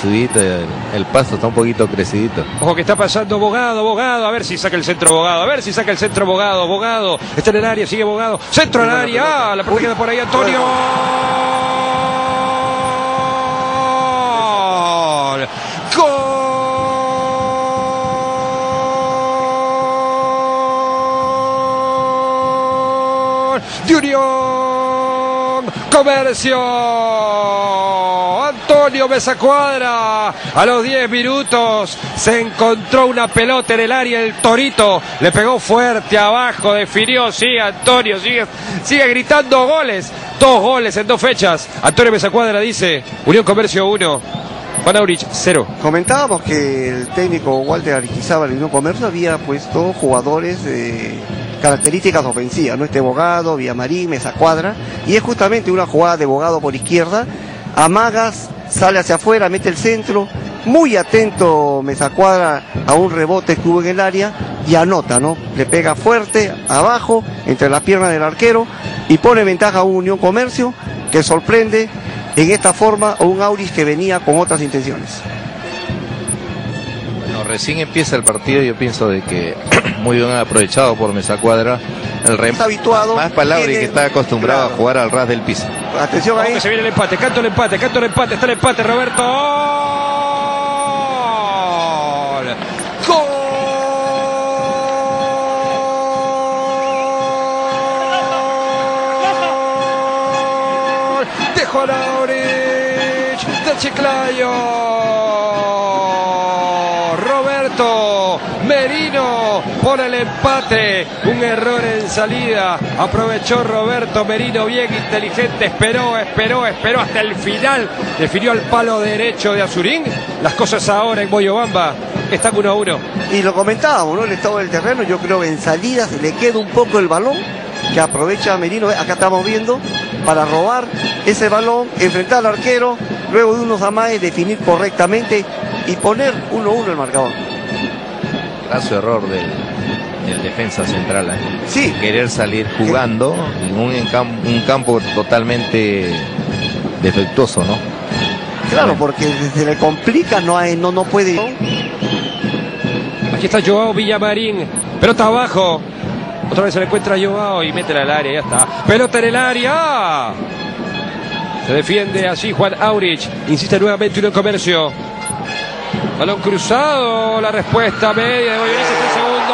crecidito, el paso está un poquito crecidito. Ojo que está pasando Bogado, a ver si saca el centro Bogado, está en el área, sigue Bogado, centro al área, la pelota queda por ahí Antonio. ¡Gol! De Unión Comercio. Antonio Mesacuadra a los 10 minutos se encontró una pelota en el área, el Torito le pegó fuerte abajo, definió, sigue Antonio, sigue gritando goles, 2 goles en 2 fechas. Antonio Mesacuadra dice: Unión Comercio 1, Juan Aurich 0. Comentábamos que el técnico Walter Aristizábal en Unión Comercio había puesto jugadores de características ofensivas, ¿no? Bogado, Villamarín, Mesacuadra, y es justamente una jugada de Bogado por izquierda, amagas, sale hacia afuera, mete el centro, muy atento Mesacuadra a un rebote que hubo en el área y anota, ¿no? Le pega fuerte abajo, entre las piernas del arquero, y pone ventaja a un Unión Comercio que sorprende en esta forma a un Aurich que venía con otras intenciones. Bueno, recién empieza el partido, yo pienso de que muy bien aprovechado por Mesacuadra. El Está habituado, más palabra y que está acostumbrado, claro, a jugar al ras del piso. Atención ahí. Se viene el empate, canto el empate, está el empate, Roberto. ¡Gol! De Juan Aurich, de Chiclayo. Roberto Merino pone el empate, un error en salida, aprovechó Roberto Merino, bien inteligente, esperó hasta el final, definió al palo derecho de Azurín. Las cosas ahora en Moyobamba están 1-1. Y lo comentábamos, ¿no? El estado del terreno, yo creo que en salida se le queda un poco el balón, que aprovecha Merino, acá estamos viendo, para robar ese balón, enfrentar al arquero, luego de unos amagues definir correctamente y poner 1-1 el marcador. Graso error del defensa central, sí, querer salir jugando en un campo totalmente defectuoso, ¿no? Claro, porque se le complica, no puede. Aquí está Joao Villamarín, pelota abajo, otra vez se le encuentra a Joao y mete al área, ya está, pelota en el área, se defiende así Juan Aurich, insiste nuevamente Unión Comercio. Balón cruzado, la respuesta media de Boyonese, el segundo.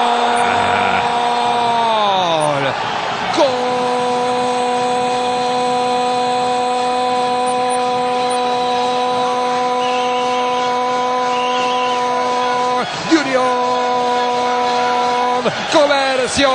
¡Gol! De Unión Comercio.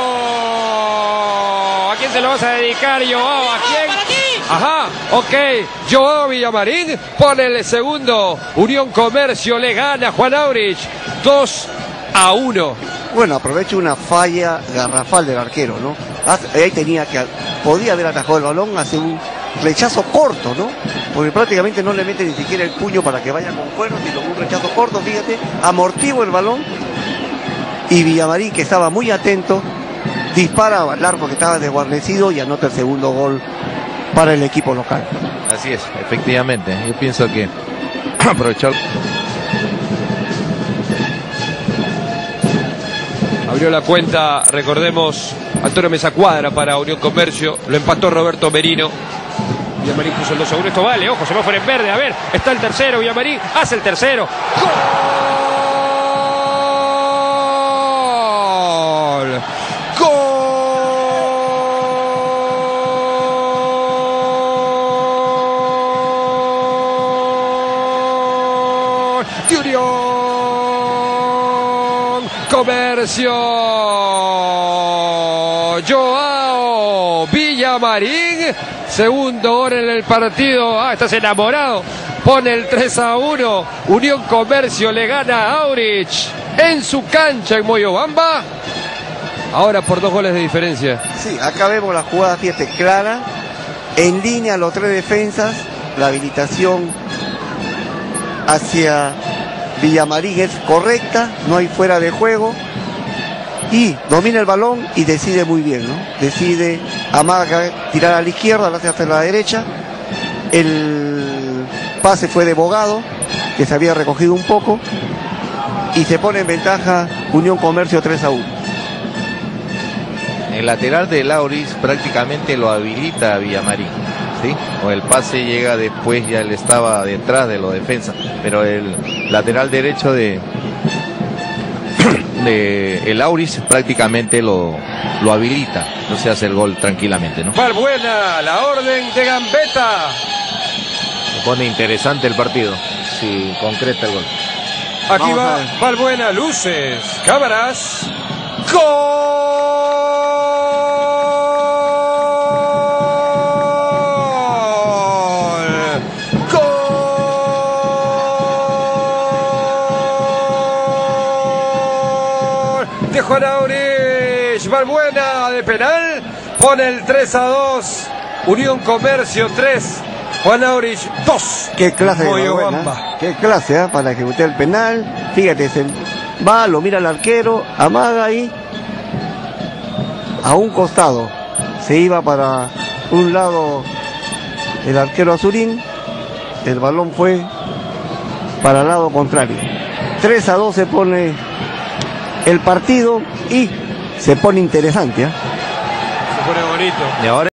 ¿A quién se lo vas a dedicar, Joao? ¿A quién? Ajá, ok, Joao Villamarín pone el segundo, Unión Comercio le gana a Juan Aurich 2-1. Bueno, aprovecha una falla garrafal del arquero, ¿no? Ahí podía haber atajado el balón, hace un rechazo corto, ¿no? Porque prácticamente no le mete ni siquiera el puño para que vaya con fuerza, sino un rechazo corto, fíjate, amortigua el balón, y Villamarín, que estaba muy atento, dispara al arco que estaba desguarnecido y anota el segundo gol para el equipo local. Así es, efectivamente. Yo pienso que aprovechar. Abrió la cuenta, recordemos, Antonio Mesacuadra para Unión Comercio, lo empató Roberto Merino. Villamarín puso el 2-1, esto vale, ojo, se va fuera en verde, a ver, está el tercero, Villamarín hace el tercero. ¡Gol! De Unión Comercio, Joao Villamarín, segundo gol en el partido. Estás enamorado, pone el 3-1, Unión Comercio le gana a Aurich en su cancha en Moyobamba, ahora por 2 goles de diferencia. Sí, acá vemos la jugada, fíjate, clara, en línea los 3 defensas, la habilitación hacia Villamarín es correcta, no hay fuera de juego, y domina el balón y decide muy bien, ¿no? Decide amaga, tirar a la izquierda, la hace hacia la derecha, el pase fue de Bogado, que se había recogido un poco, y se pone en ventaja Unión Comercio 3-1. El lateral de Lauris prácticamente lo habilita a Villamarín, ¿sí? O el pase llega después, ya él estaba detrás de los defensas, pero el lateral derecho de el Lauris prácticamente lo habilita, entonces hace el gol tranquilamente, ¿no? Valbuena, la orden de Gambetta. Se pone interesante el partido, si concreta el gol. Aquí Vamos a va ver. Valbuena, luces, cámaras, ¡gol! ¡Gol! De Juan Aurich, Valbuena de penal, pone el 3-2, Unión Comercio 3, Juan Aurich 2. Qué clase de Moyobamba. Valbuena, qué clase, para ejecutar el penal. Fíjate, va, lo mira el arquero, amaga ahí, a un costado, se iba para un lado el arquero Azurín, el balón fue para el lado contrario. 3-2 se pone el partido y se pone interesante, ¿eh? Se pone bonito. Y ahora